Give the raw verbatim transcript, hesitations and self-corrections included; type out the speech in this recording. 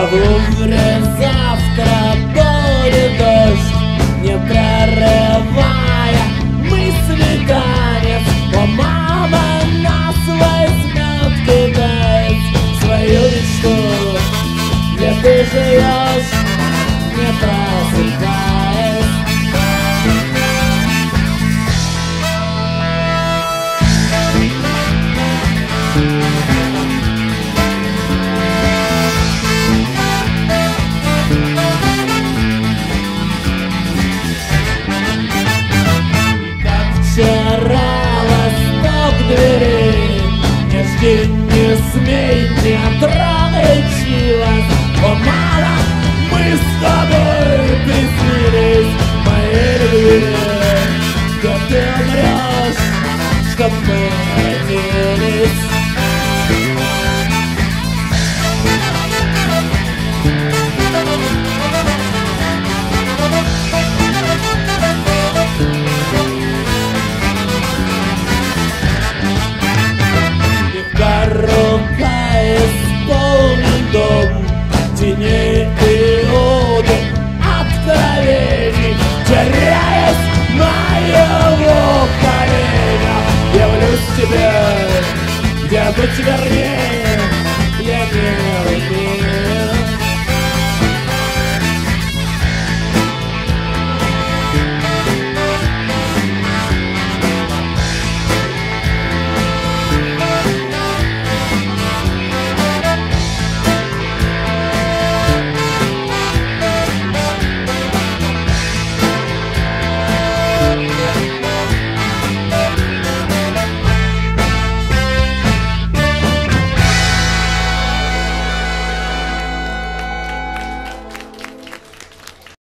В Лувре завтра будет дождь, не прерывая мысли танец. О, мама нас возьмет китаец в свою мечту, где ты живешь, не просыпаясь. Вчера восток двери, не жди, не смей, не трогай чего. О, мама, мы с тобой приснились моей любви, что ты умрешь, чтоб мы родились. Рука исполнит дом теней и уден откровений, теряясь на его коленях. Явлюсь тебе, где быть верней.